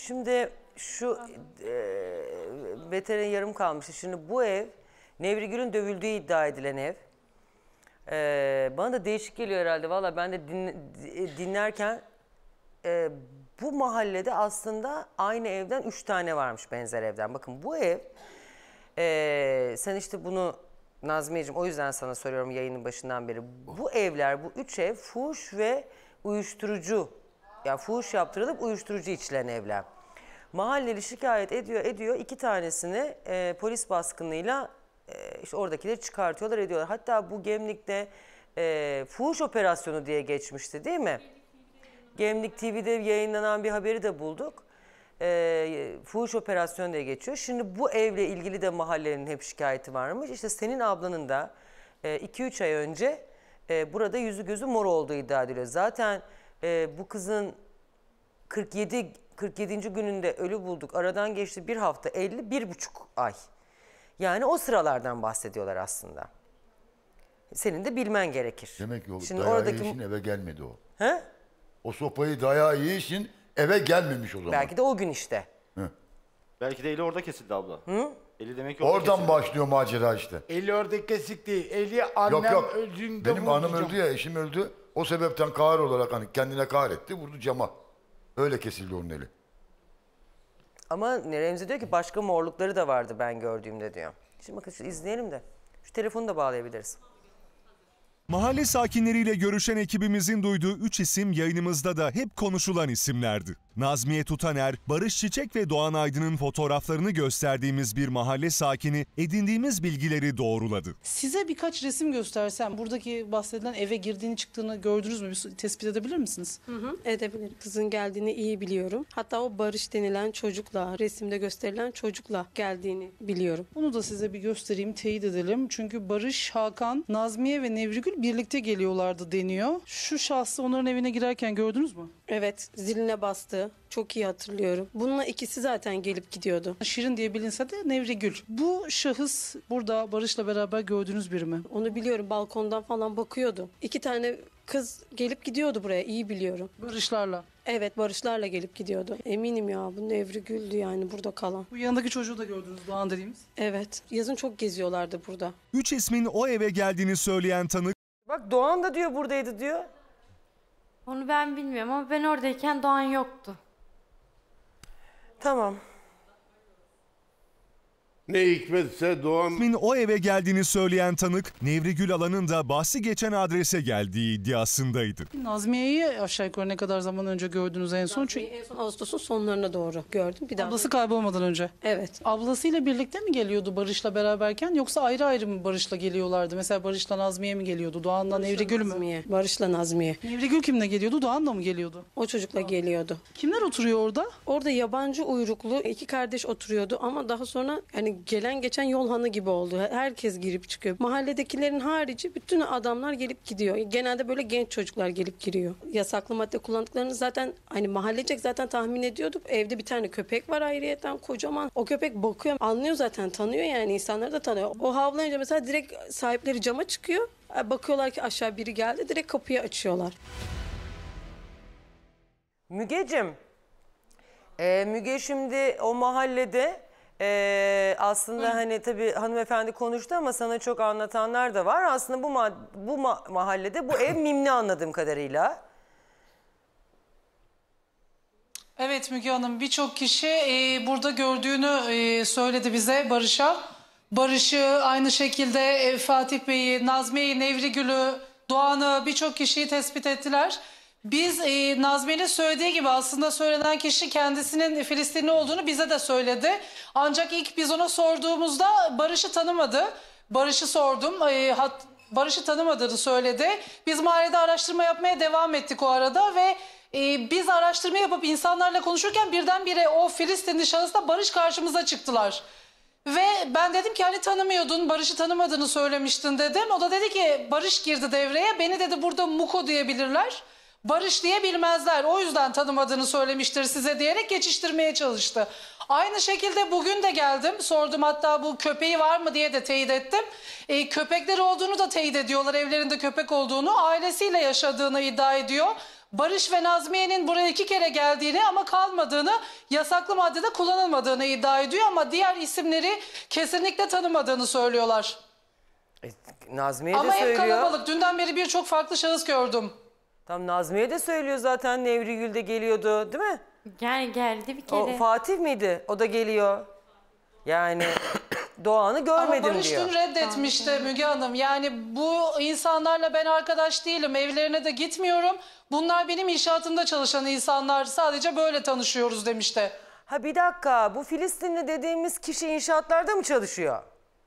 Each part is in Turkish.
Şimdi şu veteran yarım kalmıştı. Şimdi bu ev Nevrigül'ün dövüldüğü iddia edilen ev. Bana da değişik geliyor herhalde. Valla ben de dinlerken bu mahallede aslında aynı evden 3 tane varmış, benzer evden. Bakın bu ev sen işte bunu Nazmiyeciğim, o yüzden sana soruyorum yayının başından beri. Bu evler, bu 3 ev fuhuş ve uyuşturucu, yani fuhuş yaptırılıp uyuşturucu içilen evler. Mahalleli şikayet ediyor. 2 tanesini polis baskınıyla işte oradakileri çıkartıyorlar, ediyorlar. Hatta bu Gemlik'te fuhuş operasyonu diye geçmişti değil mi? Gemlik TV'de yayınlanan bir haberi de bulduk. Fuhuş operasyonu diye geçiyor. Şimdi bu evle ilgili de mahallenin hep şikayeti varmış. İşte senin ablanın da 2-3 ay önce burada yüzü gözü mor olduğu iddia ediliyor. Zaten bu kızın 47. gününde ölü bulduk. Aradan geçti bir hafta, 51,5 ay. Yani o sıralardan bahsediyorlar aslında. Senin de bilmen gerekir. Demek ki o şimdi dayağı oradaki... yiyişin eve gelmedi o. He? O sopayı dayağı yiyişin eve gelmemiş o zaman. Belki de o gün işte. Hı. Belki de eli orada kesildi abla. Hı? Eli demek ki orada Oradan kesildi. başlıyor macera işte. Eli orada kesik değil. Eli annem Yok. öldüğünde Benim hanım vuracağım. öldü ya, eşim öldü. O sebepten kahır olarak hani kendine kahretti, vurdu cama. Öyle kesildi onun eli. Ama Remzi diyor ki başka morlukları da vardı ben gördüğümde diyor. Şimdi bakın şu izleyelim de. Şu telefonu da bağlayabiliriz. Mahalle sakinleriyle görüşen ekibimizin duyduğu 3 isim yayınımızda da hep konuşulan isimlerdi. Nazmiye Tutaner, Barış Çiçek ve Doğan Aydın'ın fotoğraflarını gösterdiğimiz bir mahalle sakini edindiğimiz bilgileri doğruladı. Size birkaç resim göstersem buradaki bahsedilen eve girdiğini çıktığını gördünüz mü? Bir tespit edebilir misiniz? Edebilirim. Kızın geldiğini iyi biliyorum. Hatta o Barış denilen çocukla, resimde gösterilen çocukla geldiğini biliyorum. Bunu da size bir göstereyim, teyit edelim. Çünkü Barış, Hakan, Nazmiye ve Nevrigül birlikte geliyorlardı deniyor. Şu şahsı onların evine girerken gördünüz mü? Evet, ziline bastı. Çok iyi hatırlıyorum. Bununla ikisi zaten gelip gidiyordu. Şirin diye bilinse de Nevrigül. Bu şahıs burada Barış'la beraber gördüğünüz biri mi? Onu biliyorum, balkondan falan bakıyordu. 2 tane kız gelip gidiyordu buraya, iyi biliyorum. Barışlarla. Evet, Barışlarla gelip gidiyordu. Eminim ya, bu Nevrigül'dü yani burada kalan. Bu yanındaki çocuğu da gördünüz, Doğan dediğimiz. Evet, yazın çok geziyorlardı burada. 3 ismin o eve geldiğini söyleyen tanık, Bak Doğan da diyor buradaydı diyor. Onu ben bilmiyorum ama ben oradayken Doğan yoktu. Tamam. Ne hikmetse Doğan... ismin o eve geldiğini söyleyen tanık, Nevrigül Alan'ın da bahsi geçen adrese geldiği iddiasındaydı. Nazmiye'yi aşağı yukarı ne kadar zaman önce gördünüz en son? Çünkü En son Ağustos'un sonlarına doğru gördüm. Bir daha. ablası kaybolmadan önce. Evet. Ablasıyla birlikte mi geliyordu Barış'la beraberken yoksa ayrı ayrı mı Barış'la geliyorlardı? Mesela Barış'la Nazmiye mi geliyordu? Doğan'la Nevrigül mü? Nazmiye. Barış'la Nazmiye. Nevrigül kimle geliyordu? Doğan'la mı geliyordu? O çocukla geliyordu. Kimler oturuyor orada? Orada yabancı uyruklu 2 kardeş oturuyordu ama daha sonra yani gelen geçen yol hanı gibi oldu. Herkes girip çıkıyor. Mahalledekilerin harici bütün adamlar gelip gidiyor. Genelde böyle genç çocuklar gelip giriyor. Yasaklı madde kullandıklarını zaten hani mahallecek zaten tahmin ediyorduk. Evde bir tane köpek var ayrıyeten kocaman. O köpek bakıyor, anlıyor zaten, tanıyor yani, insanları da tanıyor. O havlayınca mesela direkt sahipleri cama çıkıyor. Bakıyorlar ki aşağı biri geldi, direkt kapıyı açıyorlar. Mügeciğim, Müge şimdi o mahallede aslında hani tabii hanımefendi konuştu ama sana çok anlatanlar da var. Aslında bu mahallede bu ev Mimli anladığım kadarıyla. Evet Müge Hanım, birçok kişi burada gördüğünü söyledi bize Barış'a. Barış'ı aynı şekilde Fatih Bey'i, Nazmiye'yi, Nevrigül'ü, Doğan'ı birçok kişiyi tespit ettiler. Biz Nazmiye'nin söylediği gibi aslında söylenen kişi kendisinin Filistinli olduğunu bize de söyledi. Ancak ilk biz ona sorduğumuzda Barış'ı tanımadı. Barış'ı sordum. Barış'ı tanımadığını söyledi. Biz mahallede araştırma yapmaya devam ettik o arada ve biz araştırma yapıp insanlarla konuşurken birdenbire o Filistinli şahısla Barış karşımıza çıktılar. Ve ben dedim ki hani tanımıyordun, Barış'ı tanımadığını söylemiştin dedim. O da dedi ki Barış girdi devreye. Beni dedi burada Muko diyebilirler. Barış diye bilmezler. O yüzden tanımadığını söylemiştir size diyerek geçiştirmeye çalıştı. Aynı şekilde bugün de geldim. Sordum, hatta bu köpeği var mı diye de teyit ettim. Köpekleri olduğunu da teyit ediyorlar. Evlerinde köpek olduğunu, ailesiyle yaşadığını iddia ediyor. Barış ve Nazmiye'nin buraya 2 kere geldiğini ama kalmadığını, yasaklı maddede kullanılmadığını iddia ediyor ama diğer isimleri kesinlikle tanımadığını söylüyorlar. Nazmiye Ama de hep söylüyor. kalabalık. Dünden beri birçok farklı şahıs gördüm. Tam Nazmiye de söylüyor zaten, Nevrigül de geliyordu değil mi? Geldi bir kere. O Fatih miydi? O da geliyor. Yani Doğan'ı Ama görmedim Barış diyor. dün reddetmişti Müge Hanım. Yani bu insanlarla ben arkadaş değilim. Evlerine de gitmiyorum. Bunlar benim inşaatımda çalışan insanlar. Sadece böyle tanışıyoruz demişti. Ha bir dakika, bu Filistinli dediğimiz kişi inşaatlarda mı çalışıyor?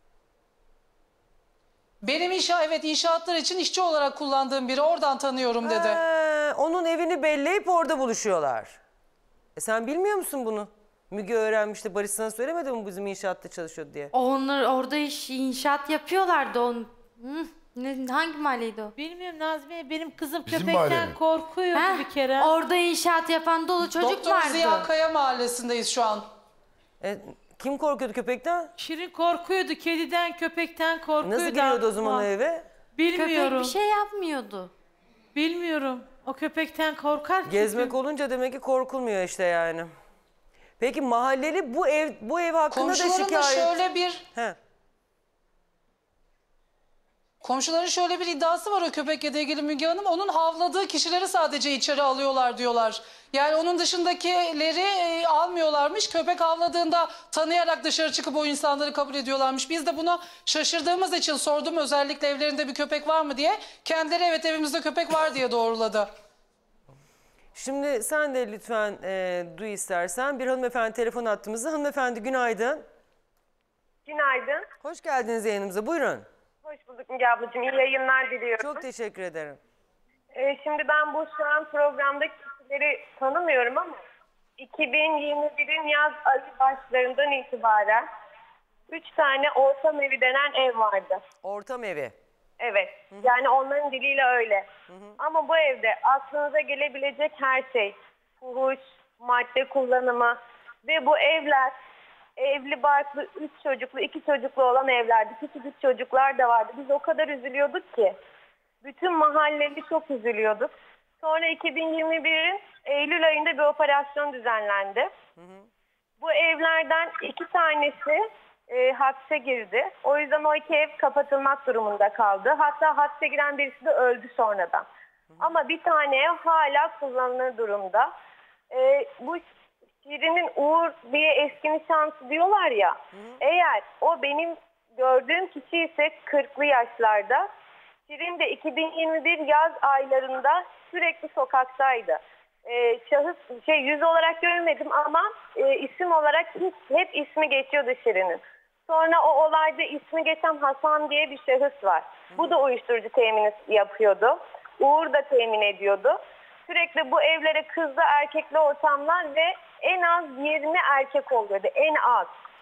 Benim inşaatlar için işçi olarak kullandığım biri, oradan tanıyorum dedi. Onun evini belleyip orada buluşuyorlar. Sen bilmiyor musun bunu? Müge öğrenmişti. Barış sana söylemedi mi bizim inşaatta çalışıyor diye? Onlar orada inşaat yapıyorlardı. Hangi mahalleydi o? Bilmiyorum Nazmiye, benim kızım Bizim mahalle köpekten mi? korkuyor bir kere. Orada inşaat yapan dolu çocuk Doktor vardı. Ziya Kaya mahallesindeyiz şu an. Kim korkuyordu köpekten? Şirin korkuyordu, kediden, köpekten korkuyordu. Nasıl giriyordu o zaman o eve? Bilmiyorum. Köpek bir şey yapmıyordu. Bilmiyorum. O köpekten korkar çünkü. Gezmek olunca demek ki korkulmuyor işte yani. Peki mahalleli bu ev hakkında da Komşuların da şikayet. şöyle bir... He. Komşuların şöyle bir iddiası var o köpekle ilgili Müge Hanım. Onun havladığı kişileri sadece içeri alıyorlar diyorlar. Yani onun dışındakileri almıyorlarmış. Köpek havladığında tanıyarak dışarı çıkıp o insanları kabul ediyorlarmış. Biz de buna şaşırdığımız için sordum, özellikle evlerinde bir köpek var mı diye. Kendileri evet evimizde köpek var diye doğruladı. Şimdi sen de lütfen duy istersen. Bir hanımefendi telefon attığımızda. Hanımefendi günaydın. Günaydın. Hoş geldiniz yayınımıza, buyurun. Hoş bulduk Müge ablacığım. İyi yayınlar diliyorum. Çok teşekkür ederim. Şimdi ben şu an programdaki kişileri tanımıyorum ama 2021'in yaz ayı başlarından itibaren 3 tane ortam evi denen ev vardı. Ortam evi. Evet. Yani onların diliyle öyle. Ama bu evde aklınıza gelebilecek her şey, fuhuş, madde kullanımı ve bu evler evli barklı 3 çocuklu 2 çocuklu olan evlerdi. Küçücük çocuklar da vardı. Biz o kadar üzülüyorduk ki. Bütün mahalleli çok üzülüyorduk. Sonra 2021'in Eylül ayında bir operasyon düzenlendi. Bu evlerden 2 tanesi hapse girdi. O yüzden o 2 ev kapatılmak durumunda kaldı. Hatta hapse giren birisi de öldü sonradan. Ama bir tane ev hala kullanılır durumda. Bu Şirin'in Uğur diye eski nişanlısı diyorlar ya. Eğer o benim gördüğüm kişi ise 40'lı yaşlarda. Şirin de 2021 yaz aylarında sürekli sokaktaydı. Şahıs yüz olarak görmedim ama isim olarak hep ismi geçiyordu Şirin'in. Sonra o olayda ismi geçen Hasan diye bir şahıs var. Bu da uyuşturucu temini yapıyordu. Uğur da temin ediyordu. Sürekli bu evlere kızlı erkekli ortamlar ve en az 20 erkek oluyordu. En az.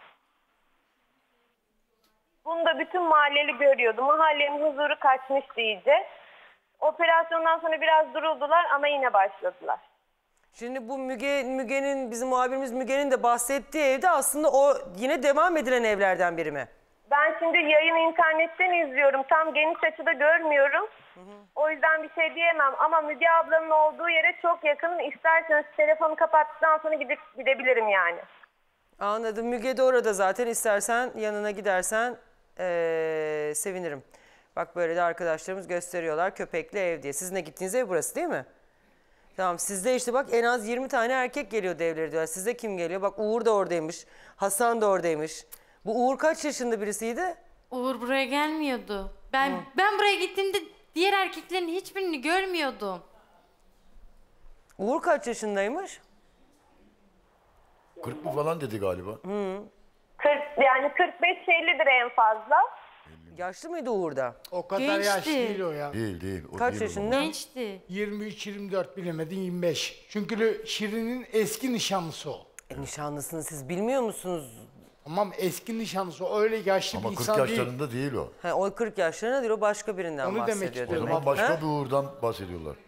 Bunu da bütün mahalleli görüyordu. Mahallenin huzuru kaçmıştı iyice. Operasyondan sonra biraz duruldular ama yine başladılar. Şimdi bu Müge'nin, bizim muhabirimiz Müge'nin de bahsettiği evde aslında o yine devam edilen evlerden biri mi? Ben şimdi yayını internetten izliyorum. Tam geniş açıda görmüyorum. O yüzden bir şey diyemem. Ama Müge ablanın olduğu yere çok yakınım. İsterseniz telefonu kapattıktan sonra gidebilirim yani. Anladım. Müge de orada zaten. İstersen yanına gidersen sevinirim. Bak böyle de arkadaşlarımız gösteriyorlar köpekli ev diye. Sizin de gittiğiniz ev burası değil mi? Tamam, sizde işte bak en az 20 tane erkek geliyor evleri diyorlar. Sizde kim geliyor? Bak Uğur da oradaymış. Hasan da oradaymış. Bu Uğur kaç yaşında birisiydi? Uğur buraya gelmiyordu. Ben buraya gittiğimde diğer erkeklerin hiçbirini görmüyordum. Uğur kaç yaşındaymış? 40 falan dedi galiba. 45-50'dir en fazla. Yaşlı mıydı Uğur da? O kadar Gençti. yaşlı değil o ya. Değil. O Kaç değil o. yaşında? Gençti. 23-24 bilemedin 25. Çünkü Şirin'in eski nişanlısı o. Nişanlısını siz bilmiyor musunuz? Tamam, eski nişanlısı o, öyle yaşlı Ama bir 40 insan değil. yaşlarında değil o. O 40 yaşlarında değil, o başka birinden Onu demek bahsediyor. istiyorum. O demek. zaman başka Ha? bir Uğur'dan bahsediyorlar.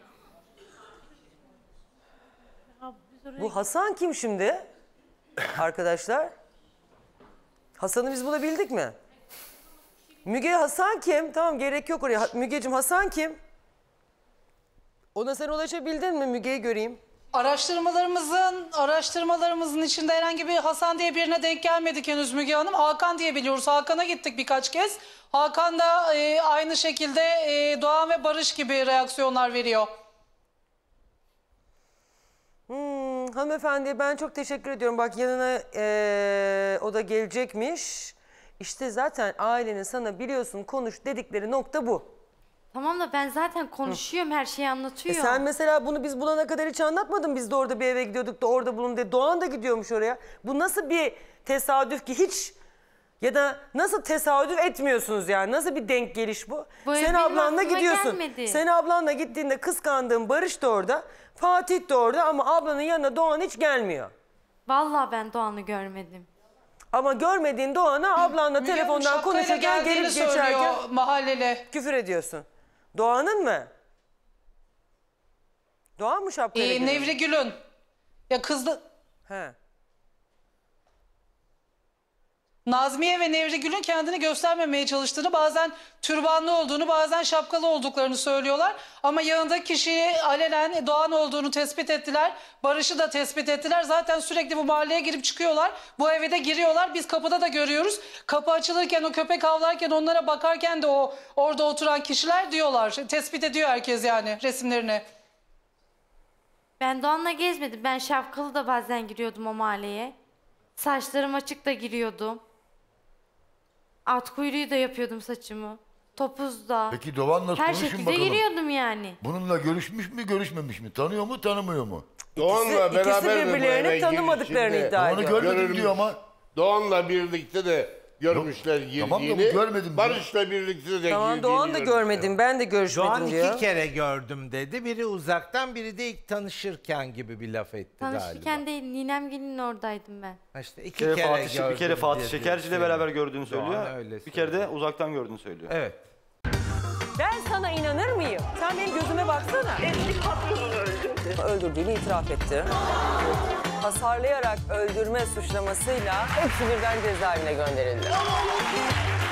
Bu Hasan kim şimdi? Arkadaşlar. Hasan'ı biz bulabildik mi? Müge, Hasan kim? Tamam, gerek yok oraya. Mügeciğim, Hasan kim? Ona sen ulaşabildin mi? Müge'yi göreyim. Araştırmalarımızın içinde herhangi bir Hasan diye birine denk gelmedik henüz Müge Hanım. Hakan diye biliyoruz. Hakan'a gittik birkaç kez. Hakan da aynı şekilde Doğan ve Barış gibi reaksiyonlar veriyor. Hanımefendiye ben çok teşekkür ediyorum. Bak yanına o da gelecekmiş. İşte zaten ailenin sana biliyorsun konuş dedikleri nokta bu. Tamam da ben zaten konuşuyorum, her şeyi anlatıyorum. Sen mesela bunu biz bulana kadar hiç anlatmadın. Biz de orada bir eve gidiyorduk da orada bulun diye. Doğan da gidiyormuş oraya. Bu nasıl bir tesadüf ki hiç ya da nasıl tesadüf etmiyorsunuz yani? Nasıl bir denk geliş bu? Bu ev Sen benim ablanla aklıma gidiyorsun. gelmedi. Sen ablanla gittiğinde kıskandığın Barış da orada. Fatih de orada ama ablanın yanına Doğan hiç gelmiyor. Vallahi ben Doğan'ı görmedim. Ama görmediğin Doğan'a ablanla Müge Hanım telefondan şapkayla konuşurken geldiğini gelip söylüyor geçerken mahalleli. küfür ediyorsun. Doğan'ın mı? Doğan mı şapkayla geliyor? Nevri Gül'ün. Ya kızdı. He. Nazmiye ve Nevri Gül'ün kendini göstermemeye çalıştığını, bazen türbanlı olduğunu, bazen şapkalı olduklarını söylüyorlar. Ama yanındaki kişiyi alenen Doğan olduğunu tespit ettiler. Barış'ı da tespit ettiler. Zaten sürekli bu mahalleye girip çıkıyorlar. Bu eve de giriyorlar. Biz kapıda da görüyoruz. Kapı açılırken, o köpek havlarken, onlara bakarken de o orada oturan kişiler diyorlar. Tespit ediyor herkes yani resimlerini. Ben Doğan'la gezmedim. Ben şapkalı da bazen giriyordum o mahalleye. Saçlarım açık da giriyordum. At kuyruğu da yapıyordum saçımı. Topuz da. Peki Doğan'la Her konuşun şekilde bakalım. giriyordum yani. Bununla görüşmüş mü görüşmemiş mi? Tanıyor mu tanımıyor mu? Doğan'la İkisi beraber de bu birbirlerini eve tanımadıklarını girişinde iddia Onu ediyor. görmedim Görülmüş. diyor ama. Doğan'la birlikte de görmüşler girdiğini. Tamam da bu görmedim Barış'la birlikte de girdiğini Tamam Doğan da görmüşler. görmedim. Ben de görüşmedim Doğan diyor. 2 kere gördüm dedi. Biri uzaktan, biri de ilk tanışırken gibi bir laf etti Tanışırken galiba. değil, Ninemgil'in oradaydım ben. Ha İşte Bir iki kere, kere Fatih, gördüm bir kere Fatih diye Şekerci ile söylüyor. beraber gördüğünü Doğan söylüyor. öyle Bir kere de söylüyor. uzaktan gördüğünü söylüyor. Evet. Ben sana inanır mıyım? Sen benim gözüme baksana. Eski patronunu öldürdü. Öldürdüğünü itiraf etti. Hasarlayarak öldürme suçlamasıyla hepsi birden cezaevine gönderildi.